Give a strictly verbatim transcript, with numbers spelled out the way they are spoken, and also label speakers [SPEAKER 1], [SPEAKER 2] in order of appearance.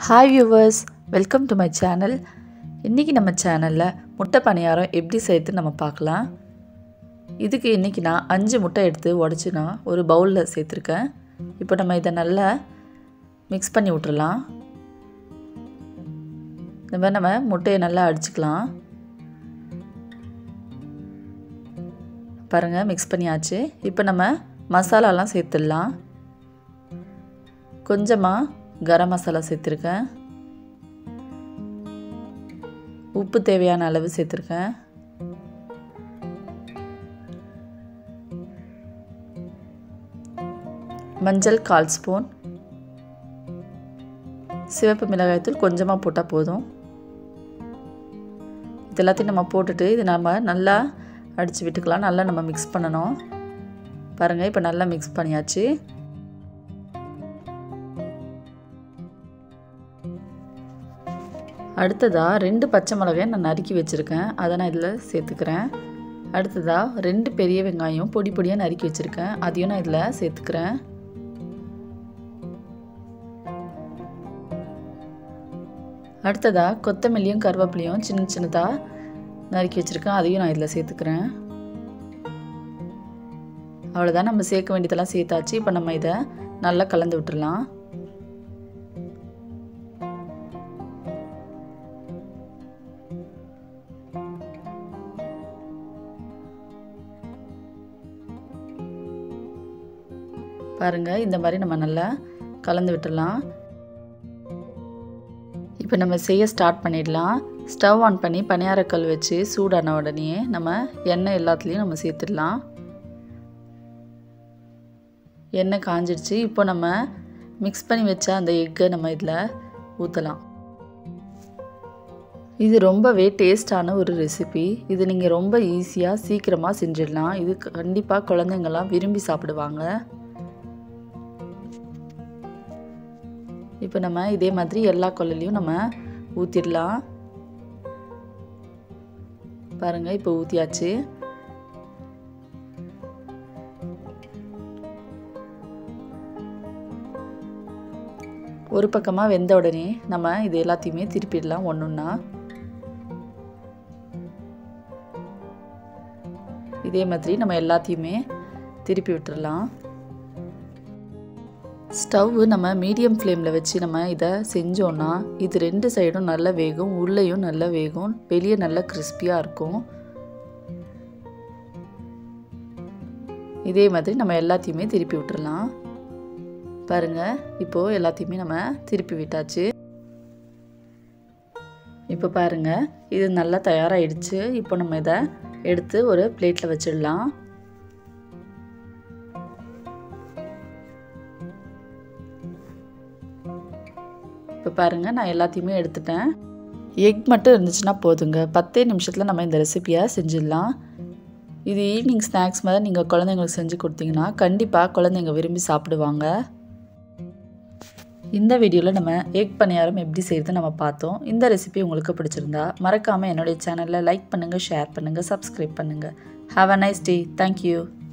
[SPEAKER 1] Hi viewers, welcome to my channel. இன்னைக்கு நம்ம சேனல்ல முட்டை பணியாரம் எப்படி செய்யறது நம்ம பார்க்கலாம். இதுக்கு இன்னைக்கு நான் அஞ்சு முட்டை எடுத்து உடைச்சு நான் ஒரு பவுல்ல சேர்த்திருக்கேன். இப்போ நம்ம இத நல்லா mix பண்ணி விட்டுறலாம். நம்ம நம்ம முட்டையை நல்லா அடிச்சுக்கலாம். பாருங்க mix பண்ணியாச்சு. இப்போ நம்ம மசாலா எல்லாம் சேர்த்துடலாம். கொஞ்சமா கரம் மசாலா சேர்த்திருக்கேன். உப்பு தேவையான அளவு சேர்த்திருக்கேன். மஞ்சள் கால் ஸ்பூன். சிவப்பு மிளகாய் தூள் கொஞ்சமா போட்டா போதும். இதெல்லாம் நம்ம போட்டுட்டு இது நாம நல்லா அடிச்சு விட்டுக்கலாம். நல்லா நம்ம mix பண்ணனும். பாருங்க இப்போ நல்லா mix பண்ணியாச்சு. அடுத்ததா ரெண்டு பச்சை மிளகாய் நான் நறுக்கி வச்சிருக்கேன். அத நான் இதல சேர்த்துக்கிறேன். அடுத்ததா ரெண்டு பெரிய வெங்காயம் பொடி பொடியா நறுக்கி வச்சிருக்கேன். அதையும் நான் இதல சேர்த்துக்கிறேன். அடுத்ததா கொத்தமல்லியும் கறிவேப்பிலையும் சின்ன சின்னதா நறுக்கி வச்சிருக்கேன். அதையும் நான் இதல சேர்த்துக்கிறேன். அவ்வளவுதான் நம்ம சேர்க்க வேண்டியதெல்லாம் சேர்த்தாச்சு. இப்போ நம்ம இத நல்லா கலந்து விட்டுறலாம். பாருங்க இந்த மாதிரி நம்ம நல்லா கலந்து விட்டுறலாம். இப்போ நம்ம செய்ய ஸ்டார்ட் பண்ணிடலாம். ஸ்டவ் ஆன் பண்ணி பணியாரக்கல் வச்சு சூடான உடனே நம்ம எண்ணெய் எல்லாத்துலயும் நம்ம சேர்த்துடலாம். எண்ணெய் காஞ்சிடுச்சு. இப்போ நம்ம mix பண்ணி வச்ச அந்த எக்கை நம்ம இதல ஊத்தலாம். இது ரொம்பவே டேஸ்டான ஒரு ரெசிபி. இது நீங்க ரொம்ப ஈஸியா சீக்கிரமா செஞ்சிடலாம். இது கண்டிப்பா குழந்தைங்க எல்லாம் விரும்பி சாப்பிடுவாங்க. இப்போ நம்ம இதே மாதிரி எல்லா கொல்லையும் நம்ம ஊத்திடலாம். பாருங்க இப்போ ஊத்தியாச்சு. ஒரு பக்கமா வெந்த உடனே நம்ம இது எல்லாத்தையுமே திருப்பிடலாம் ஒண்ணொண்ணா. இதே மாதிரி நம்ம எல்லாத்தையுமே திருப்பி விட்டுறலாம். ஸ்டவ் நம்ம மீடியம் ஃப்ளேம்ல வச்சு நம்ம இத செஞ்சோம்னா இது ரெண்டு சைடும் நல்ல வேகும், உள்ளேயும் நல்ல வேகும், வெளிய நல்ல கிறிஸ்பியா இருக்கும். இதே மாதிரி நம்ம எல்லாத்தையுமே திருப்பி விட்டுறலாம். பாருங்க இப்போ எல்லாத்தையுமே நம்ம திருப்பி விட்டாச்சு. இப்போ பாருங்க இது நல்லா தயாராயிடுச்சு. இப்போ நம்ம இத எடுத்து ஒரு பிளேட்ல வச்சிடலாம். இப்போ பாருங்க நான் எல்லாத்தையுமே எடுத்துட்டேன். எக் மட்டும் இருந்துச்சுனா போதுங்க. பத்து நிமிஷத்துல நம்ம இந்த ரெசிபியை செஞ்சிடலாம். இது ஈவினிங் ஸ்நாக்ஸ் மாதிரி நீங்க குழந்தைகளுக்கு செஞ்சு கொடுத்தீங்கன்னா கண்டிப்பா குழந்தைங்க விரும்பி சாப்பிடுவாங்க. இந்த வீடியோல நம்ம எக் பணியாரம் எப்படி செய்யறது நம்ம பார்த்தோம். இந்த ரெசிபி உங்களுக்கு பிடிச்சிருந்தா மறக்காம என்னோட சேனலை லைக் பண்ணுங்க, ஷேர் பண்ணுங்க, சப்ஸ்கிரைப் பண்ணுங்க. Have a nice day. Thank you.